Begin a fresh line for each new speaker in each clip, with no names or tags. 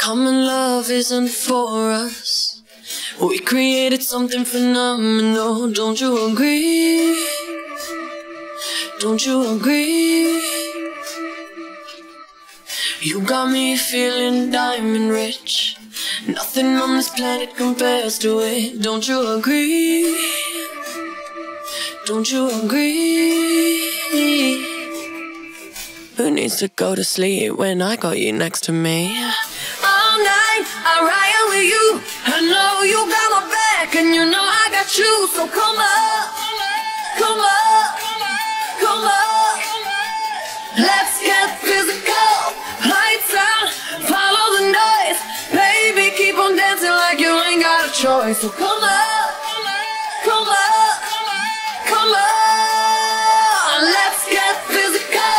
Common love isn't for us. We created something phenomenal. Don't you agree? Don't you agree? You got me feeling diamond rich. Nothing on this planet compares to it. Don't you agree? Don't you agree? Who needs to go to sleep when I got you next to me? All night I ride with you. I know you got my back, and you know I got you. So come up, come up, come up. Let's get physical. Lights out, follow the noise. Baby, keep on dancing like you ain't got a choice. So come up, come up, come on. Let's get physical.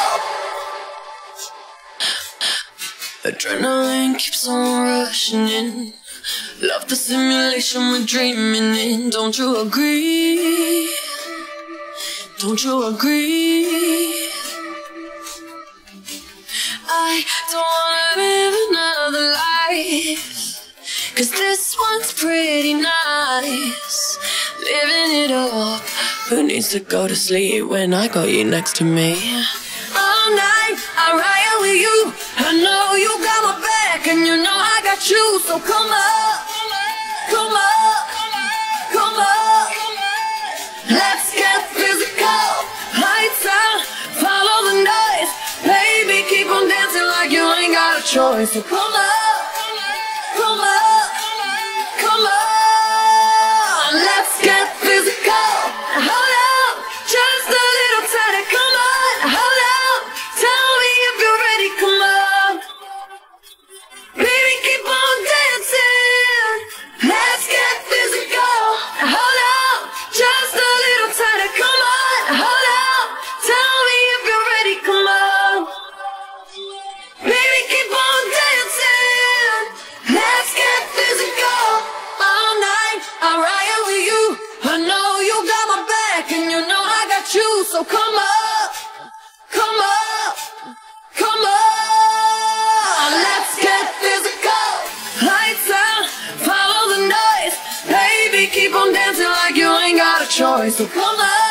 Adrenaline keeps on rushing in. Love the simulation we're dreaming in. Don't you agree? Don't you agree? I don't wanna live another life, 'cause this one's pretty nice. Living it up. Who needs to go to sleep when I got you next to me? All night I ride with you. I know you got my back, and you know I got you. So come up, come up, come up. Let's get physical. Lights out, follow the noise. Baby, keep on dancing like you ain't got a choice. So come up, come up, come on. Let's get physical. Hold up, just a little tighter. Come on, hold up. Tell me if you're ready. Come on, baby, keep on dancing. Let's get physical. Hold up, just a little tighter. Come on, hold up. Tell me if you're ready. Come on, baby, keep on dancing. Let's get physical. All night I ride with you. I know you got my back, and you know I got you. So come up, come up, come on. Let's get physical. Lights out, follow the noise. Baby, keep on dancing like you ain't got a choice. So come on.